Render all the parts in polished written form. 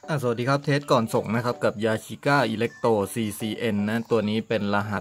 สวัสดีครับเทสก่อนส่งนะครับกับ Yashica Electro CCN นะตัวนี้เป็นรหัส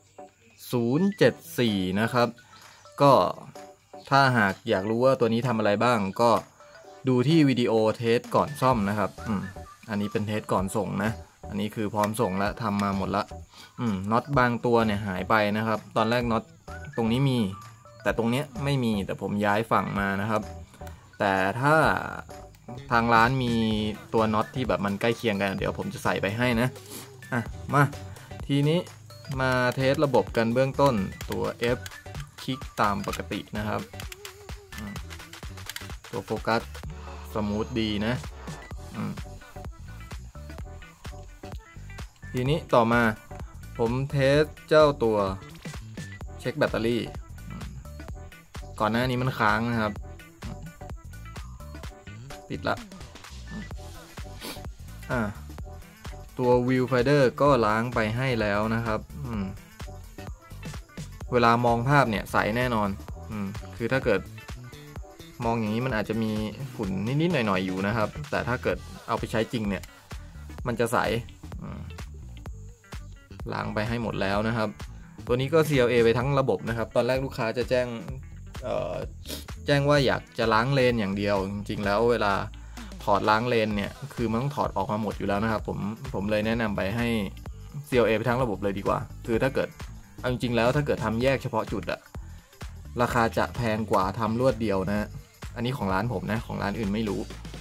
074นะครับก็ถ้าหากอยากรู้ว่าตัวนี้ทำอะไรบ้างก็ดูที่วิดีโอเทสก่อนซ่อมนะครับอันนี้เป็นเทสก่อนส่งนะอันนี้คือพร้อมส่งแล้วทำมาหมดละน็อตบางตัวเนี่ยหายไปนะครับตอนแรกน็อตตรงนี้มีแต่ตรงเนี้ยไม่มีแต่ผมย้ายฝั่งมานะครับแต่ถ้าทางร้านมีตัวน็อตที่แบบมันใกล้เคียงกันเดี๋ยวผมจะใส่ไปให้นะมาทีนี้มาเทสระบบกันเบื้องต้นตัว F คลิกตามปกตินะครับตัวโฟกัสสมูทดีนะทีนี้ต่อมาผมเทสเจ้าตัวเช็คแบตเตอรี่ก่อนหน้านี้มันค้างนะครับติดละตัว Viewfinder ก็ล้างไปให้แล้วนะครับเวลามองภาพเนี่ยใสแน่นอนคือถ้าเกิดมองอย่างนี้มันอาจจะมีฝุ่นนิดๆหน่อยๆอยู่นะครับแต่ถ้าเกิดเอาไปใช้จริงเนี่ยมันจะใสล้างไปให้หมดแล้วนะครับตัวนี้ก็ CLA ไปทั้งระบบนะครับตอนแรกลูกค้าจะแจ้งว่าอยากจะล้างเลนอย่างเดียวจริงๆแล้วเวลาถอดล้างเลนเนี่ยคือมันต้องถอดออกมาหมดอยู่แล้วนะครับผมเลยแนะนำไปให้ CLA ไปทั้งระบบเลยดีกว่าคือถ้าเกิดเอาจริงๆแล้วถ้าเกิดทำแยกเฉพาะจุดอะราคาจะแพงกว่าทำรวดเดียวนะอันนี้ของร้านผมนะของร้านอื่นไม่รู้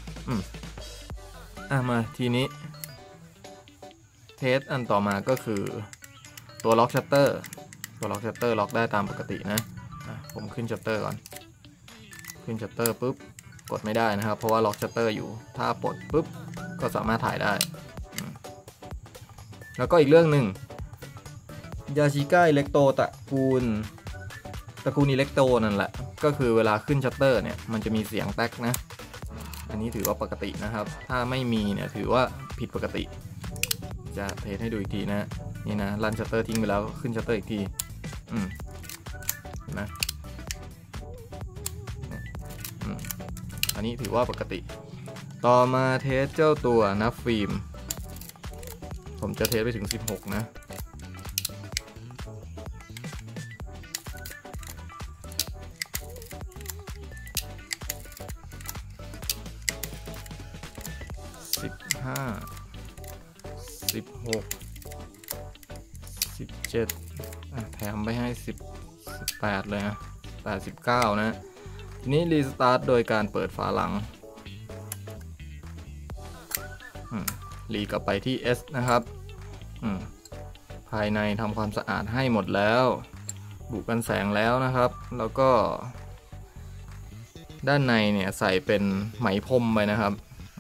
มาทีนี้เทสอันต่อมาก็คือตัวล็อกชัตเตอร์ล็อกได้ตามปกตินะผมขึ้นชัตเตอร์ก่อนขึ้นชัตเตอร์ปุ๊บกดไม่ได้นะครับเพราะว่าล็อกชัตเตอร์อยู่ถ้าปลดปุ๊บก็สามารถถ่ายได้แล้วก็อีกเรื่องหนึ่งยาชิก้าอิเล็กโตตระกูลอิเล็กโตนั่นแหละก็คือเวลาขึ้นชัตเตอร์เนี่ยมันจะมีเสียงแต๊กนะอันนี้ถือว่าปกตินะครับถ้าไม่มีเนี่ยถือว่าผิดปกติจะเทสให้ดูอีกทีนะนี่นะรันชัตเตอร์ทิ้งไปแล้วขึ้นชัตเตอร์อีกทีเห็นไหมอันนี้ถือว่าปกติต่อมาเทสเจ้าตัวนับฟิล์มผมจะเทสไปถึง16นะ16 17แถมไปให้18เลยนะ89นะทีนี้รีสตาร์ทโดยการเปิดฝาหลังรีกลับไปที่ S นะครับภายในทำความสะอาดให้หมดแล้วบุกันแสงแล้วนะครับแล้วก็ด้านในเนี่ยใส่เป็นไหมพรมไปนะครับ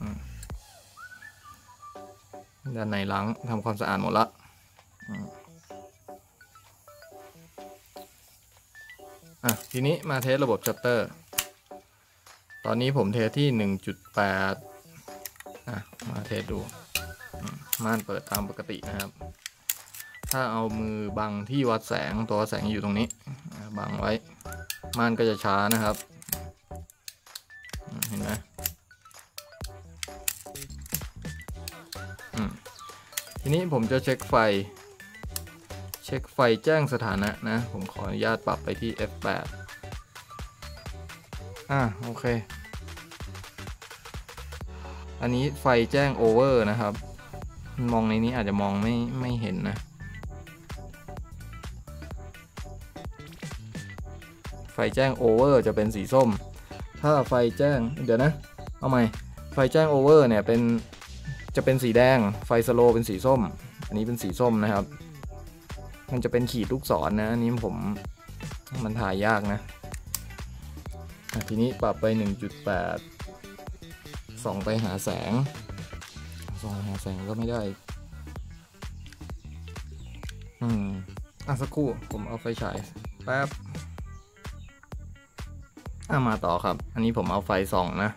ด้านในล้างทำความสะอาดหมดละทีนี้มาเทสระบบชัตเตอร์ตอนนี้ผมเทสที่ 1.8 มาเทสดูม่านเปิดตามปกตินะครับถ้าเอามือบังที่วัดแสงตัวแสงอยู่ตรงนี้บังไว้ม่านก็จะช้านะครับเห็นไหมทีนี้ผมจะเช็คไฟแจ้งสถานะนะผมขออนุญาตปรับไปที่ F8 โอเคอันนี้ไฟแจ้งโอเวอร์นะครับมองในนี้อาจจะมองไม่เห็นนะไฟแจ้งโอเวอร์จะเป็นสีส้มถ้าไฟแจ้งเดี๋ยวนะเอาใหม่ไฟแจ้งโอเวอร์เนี่ยจะเป็นสีแดงไฟสโลว์เป็นสีส้มอันนี้เป็นสีส้มนะครับมันจะเป็นขีดลูกศรนะอันนี้มันถ่ายยากนะทีนี้ปรับไป 1.8 ส่องไปหาแสงก็ไม่ได้สักครู่ผมเอาไฟฉายแป๊บมาต่อครับอันนี้ผมเอาไฟส่องนะ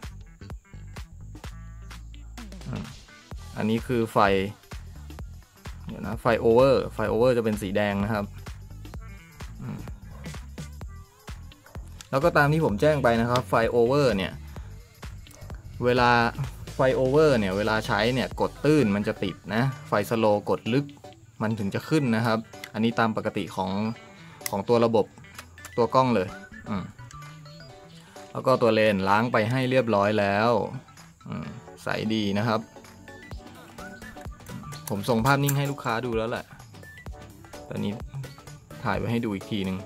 อันนี้คือไฟเดี๋ยวนะไฟโอเวอร์จะเป็นสีแดงนะครับแล้วก็ตามที่ผมแจ้งไปนะครับไฟโอเวอร์เนี่ยเวลาไฟโอเวอร์เนี่ยเวลาใช้เนี่ยกดตื้นมันจะติดนะไฟสโลว์กดลึกมันถึงจะขึ้นนะครับอันนี้ตามปกติของตัวระบบตัวกล้องเลยแล้วก็ตัวเลนล้างไปให้เรียบร้อยแล้วใสดีนะครับผมส่งภาพนิ่งให้ลูกค้าดูแล้วแหละตอนนี้ถ่ายไว้ให้ดูอีกทีหนึ่ง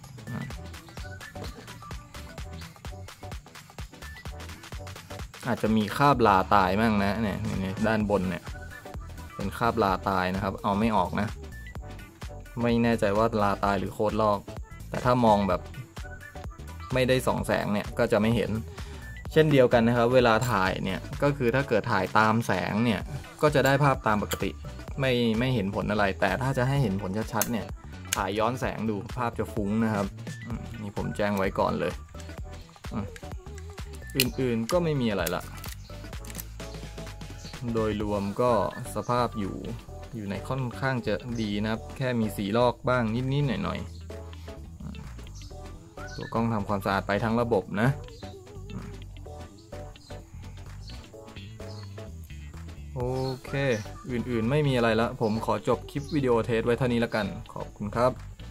อาจจะมีคราบลาตายมั่งนะเนี่ยด้านบนเนี่ยเป็นคราบลาตายนะครับเอาไม่ออกนะไม่แน่ใจว่าลาตายหรือโคตรลอกแต่ถ้ามองแบบไม่ได้ส่องแสงเนี่ยก็จะไม่เห็นเช่นเดียวกันนะครับเวลาถ่ายเนี่ยก็คือถ้าเกิดถ่ายตามแสงเนี่ยก็จะได้ภาพตามปกติไม่เห็นผลอะไรแต่ถ้าจะให้เห็นผลชัดๆเนี่ยถ่ายย้อนแสงดูภาพจะฟุ้งนะครับนี่ผมแจ้งไว้ก่อนเลยอื่นๆก็ไม่มีอะไรละโดยรวมก็สภาพอยู่ในค่อนข้างจะดีนะครับแค่มีสีลอกบ้างนิดๆหน่อยๆตัวกล้องทำความสะอาดไปทั้งระบบนะโอเคอื่นๆไม่มีอะไรละผมขอจบคลิปวิดีโอเทสไว้เท่านี้ละกันขอบคุณครับ